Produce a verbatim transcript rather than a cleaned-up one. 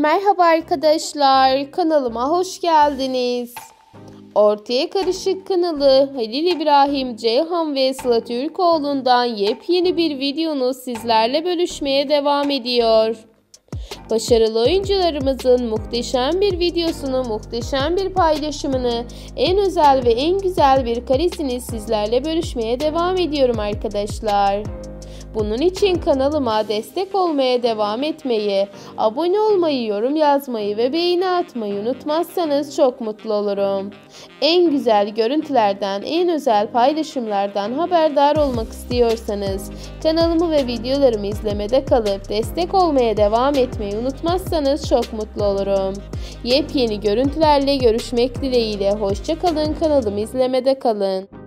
Merhaba arkadaşlar, kanalıma hoş geldiniz. Ortaya Karışık kanalı Halil İbrahim Ceyhan ve Sıla Türkoğlu'ndan yepyeni bir videonu sizlerle bölüşmeye devam ediyor. Başarılı oyuncularımızın muhteşem bir videosunu, muhteşem bir paylaşımını, en özel ve en güzel bir karesini sizlerle bölüşmeye devam ediyorum arkadaşlar. Bunun için kanalıma destek olmaya devam etmeyi, abone olmayı, yorum yazmayı ve beğeni atmayı unutmazsanız çok mutlu olurum. En güzel görüntülerden, en özel paylaşımlardan haberdar olmak istiyorsanız kanalımı ve videolarımı izlemede kalıp destek olmaya devam etmeyi unutmazsanız çok mutlu olurum. Yepyeni görüntülerle görüşmek dileğiyle hoşça kalın, kanalımı izlemede kalın.